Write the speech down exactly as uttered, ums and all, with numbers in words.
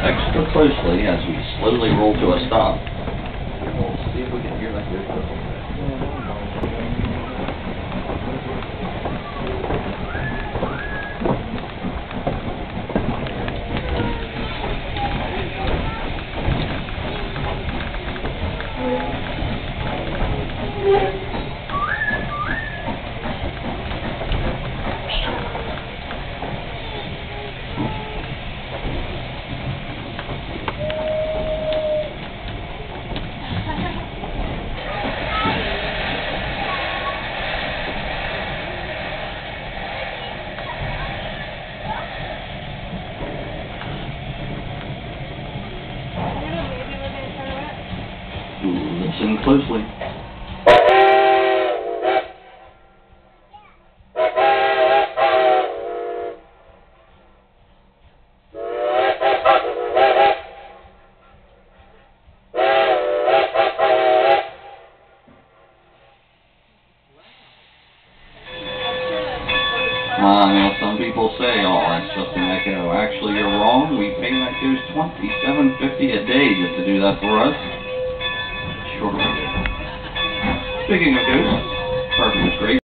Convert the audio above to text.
extra closely as we slowly roll to a stop. We'll see if we can hear that good for a little bit. Listen closely. Uh, you know, some people say, oh, that's just an echo. Actually, you're wrong. We pay that goes twenty-seven fifty a day just to do that for us. Sure. Speaking of ghosts, Perfect was great.